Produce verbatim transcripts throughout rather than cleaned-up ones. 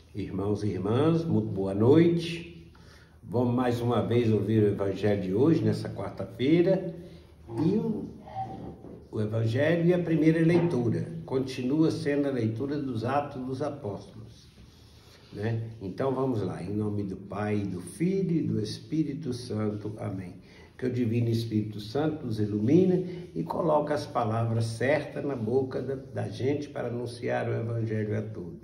Irmãos e irmãs, muito boa noite. Vamos mais uma vez ouvir o Evangelho de hoje, nessa quarta-feira. E o, o Evangelho e a primeira leitura. Continua sendo a leitura dos Atos dos Apóstolos. Né? Então vamos lá, em nome do Pai, do Filho e do Espírito Santo. Amém. Que o Divino Espírito Santo nos ilumine e coloque as palavras certas na boca da, da gente para anunciar o Evangelho a todos.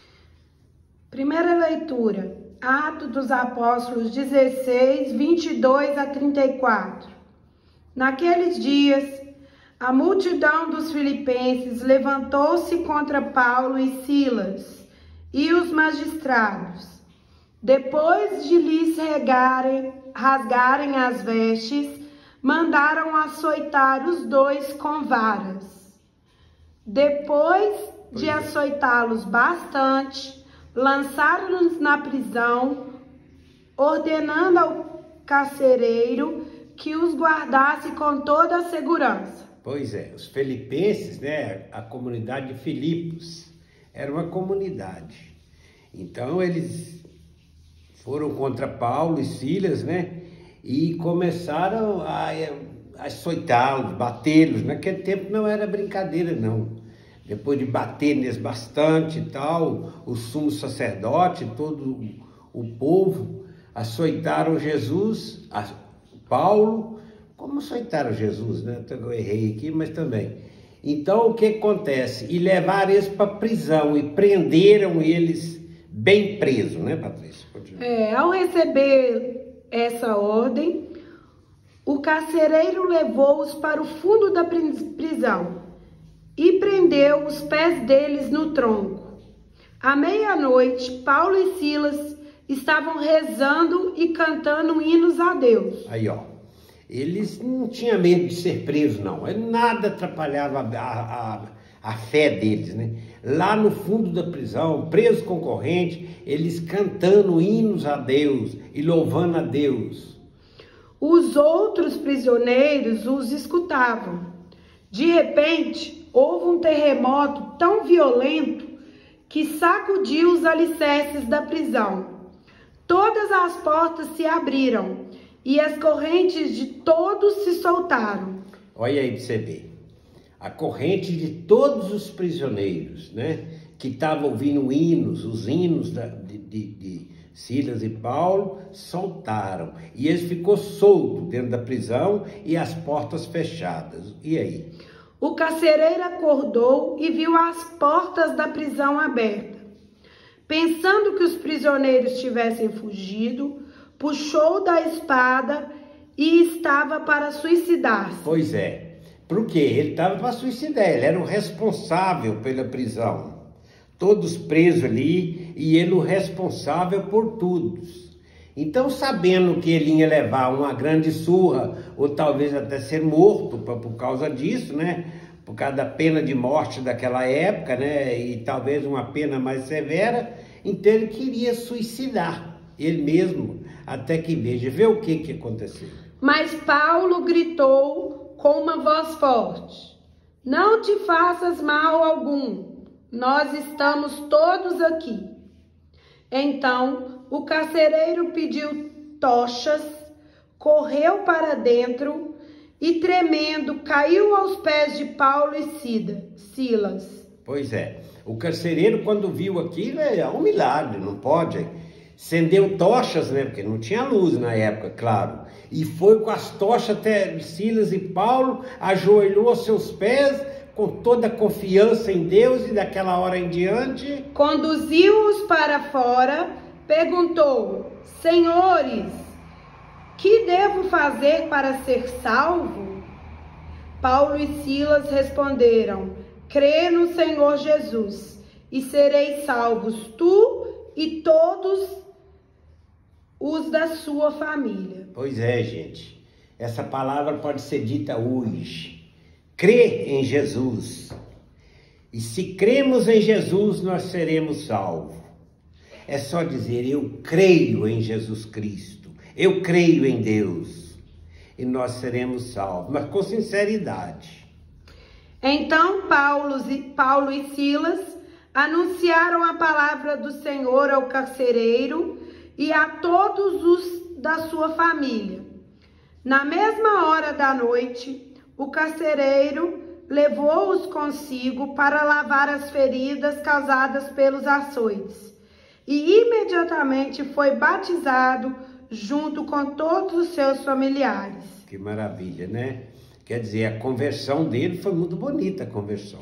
Primeira leitura, Atos dos Apóstolos dezesseis, vinte e dois a trinta e quatro. Naqueles dias, a multidão dos filipenses levantou-se contra Paulo e Silas e os magistrados. Depois de lhes regarem, rasgarem as vestes, mandaram açoitar os dois com varas. Depois de açoitá-los bastante, lançaram-nos na prisão, ordenando ao carcereiro que os guardasse com toda a segurança. Pois é, os filipenses, né, a comunidade de Filipos, era uma comunidade. Então eles foram contra Paulo e Silas, né, e começaram a, a açoitá-los, batê-los. Naquele tempo não era brincadeira, não. Depois de bater neles bastante e tal, o sumo sacerdote, todo o povo, açoitaram Jesus, a Paulo, como açoitaram Jesus, né? Eu errei aqui, mas também. Então, o que acontece? E levaram eles para a prisão e prenderam eles bem presos, né, Patrícia? É, ao receber essa ordem, o carcereiro levou-os para o fundo da prisão e prendeu os pés deles no tronco. À meia-noite, Paulo e Silas estavam rezando e cantando hinos a Deus. Aí, ó, eles não tinham medo de ser presos, não. Nada atrapalhava a, a, a fé deles, né? Lá no fundo da prisão, presos com corrente, eles cantando hinos a Deus e louvando a Deus. Os outros prisioneiros os escutavam. De repente, houve um terremoto tão violento que sacudiu os alicerces da prisão. Todas as portas se abriram e as correntes de todos se soltaram. Olha aí para você ver. A corrente de todos os prisioneiros, né, que estavam ouvindo hinos, os hinos da, de, de, de Silas e Paulo, soltaram. E eles ficou solto dentro da prisão e as portas fechadas. E aí? O carcereiro acordou e viu as portas da prisão abertas. Pensando que os prisioneiros tivessem fugido, puxou da espada e estava para suicidar-se. Pois é, porque ele estava para suicidar, ele era o responsável pela prisão. Todos presos ali e ele o responsável por todos. Então, sabendo que ele ia levar uma grande surra, ou talvez até ser morto por, por causa disso, né? Por causa da pena de morte daquela época, né? E talvez uma pena mais severa, então ele queria suicidar ele mesmo, até que veja, vê o que que aconteceu. Mas Paulo gritou com uma voz forte: não te faças mal algum, nós estamos todos aqui. Então, o carcereiro pediu tochas, correu para dentro e, tremendo, caiu aos pés de Paulo e Silas. Pois é, o carcereiro, quando viu aquilo, é um milagre, não pode. Acendeu tochas, né, porque não tinha luz na época, claro. E foi com as tochas até Silas e Paulo, ajoelhou aos seus pés, com toda a confiança em Deus, e daquela hora em diante conduziu-os para fora, perguntou: senhores, que devo fazer para ser salvo? Paulo e Silas responderam: crê no Senhor Jesus e sereis salvos, tu e todos os da sua família. Pois é, gente, essa palavra pode ser dita hoje. Crê em Jesus. E se cremos em Jesus, nós seremos salvos. É só dizer: eu creio em Jesus Cristo. Eu creio em Deus. E nós seremos salvos, mas com sinceridade. Então Paulo e, Paulo e Silas anunciaram a palavra do Senhor ao carcereiro e a todos os da sua família. Na mesma hora da noite, o carcereiro levou-os consigo para lavar as feridas causadas pelos açoites, e imediatamente foi batizado junto com todos os seus familiares. Que maravilha, né? Quer dizer, a conversão dele foi muito bonita, a conversão.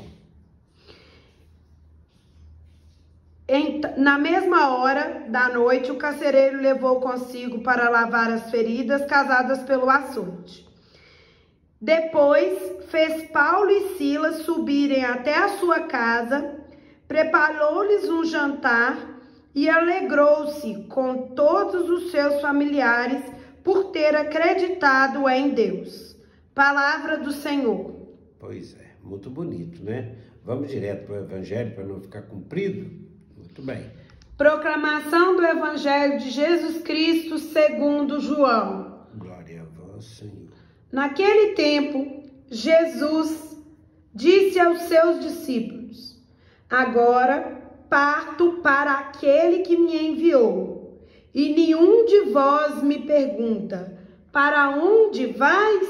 Em, na mesma hora da noite, o carcereiro levou consigo para lavar as feridas causadas pelo açoite. Depois, fez Paulo e Silas subirem até a sua casa, preparou-lhes um jantar e alegrou-se com todos os seus familiares por ter acreditado em Deus. Palavra do Senhor. Pois é, muito bonito, né? Vamos direto para o Evangelho para não ficar comprido? Muito bem. Proclamação do Evangelho de Jesus Cristo segundo João. Glória a vós, Senhor. Naquele tempo, Jesus disse aos seus discípulos: agora parto para aquele que me enviou, e nenhum de vós me pergunta: para onde vais?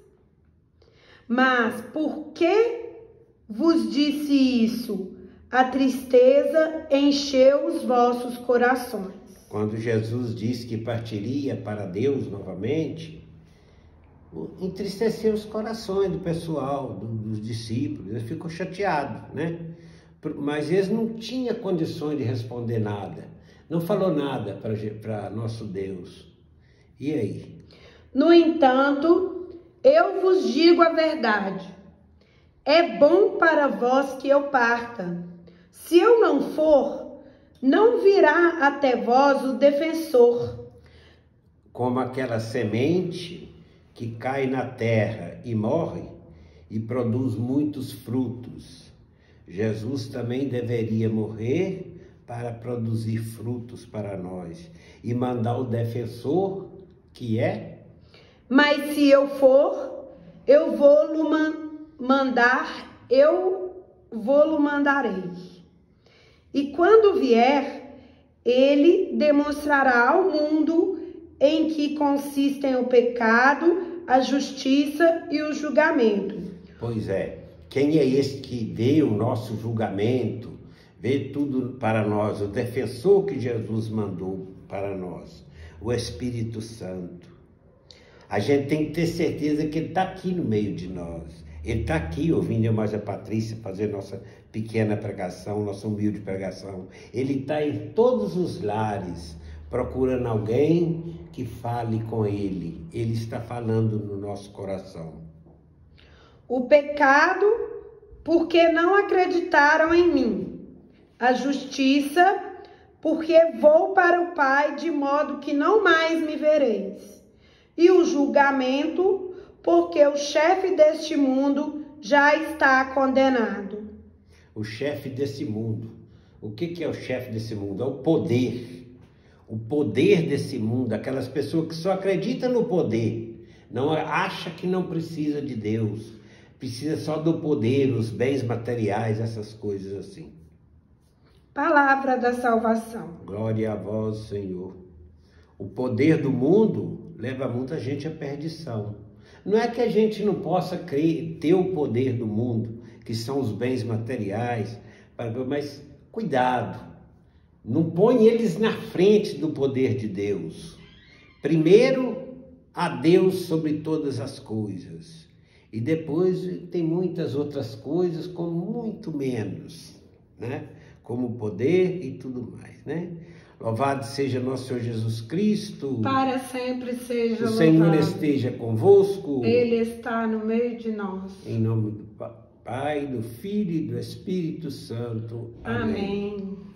Mas por que vos disse isso? A tristeza encheu os vossos corações. Quando Jesus disse que partiria para Deus novamente, entristeceu os corações do pessoal, dos discípulos. Ele ficou chateado, né? Mas eles não tinham condições de responder nada. Não falou nada para nosso Deus. E aí? No entanto, eu vos digo a verdade. É bom para vós que eu parta. Se eu não for, não virá até vós o defensor. Como aquela semente que cai na terra e morre e produz muitos frutos. Jesus também deveria morrer para produzir frutos para nós e mandar o defensor, que é? Mas se eu for, eu vou-lo mandar, eu vou-lo mandarei. E quando vier, ele demonstrará ao mundo em que consistem o pecado, a justiça e o julgamento. Pois é, quem é esse que vê o nosso julgamento, vê tudo para nós, o defensor que Jesus mandou para nós, o Espírito Santo. A gente tem que ter certeza que ele está aqui no meio de nós. Ele está aqui ouvindo eu mais a Patrícia fazer nossa pequena pregação, nossa humilde pregação. Ele está em todos os lares, procurando alguém que fale com ele. Ele está falando no nosso coração. O pecado, porque não acreditaram em mim. A justiça, porque vou para o Pai, de modo que não mais me vereis. E o julgamento, porque o chefe deste mundo já está condenado. O chefe desse mundo. O que que é o chefe desse mundo? É o poder. O poder desse mundo, aquelas pessoas que só acreditam no poder, não acha que não precisa de Deus, precisa só do poder, os bens materiais, essas coisas assim. Palavra da salvação. Glória a vós, Senhor. O poder do mundo leva muita gente à perdição. Não é que a gente não possa crer, ter o poder do mundo, que são os bens materiais, mas cuidado, não põe eles na frente do poder de Deus. Primeiro, a Deus sobre todas as coisas. E depois tem muitas outras coisas com muito menos, né? Como o poder e tudo mais, né? Louvado seja nosso Senhor Jesus Cristo. Para sempre seja louvado. O Senhor esteja convosco. Ele está no meio de nós. Em nome do Pai, do Filho e do Espírito Santo. Amém. Amém.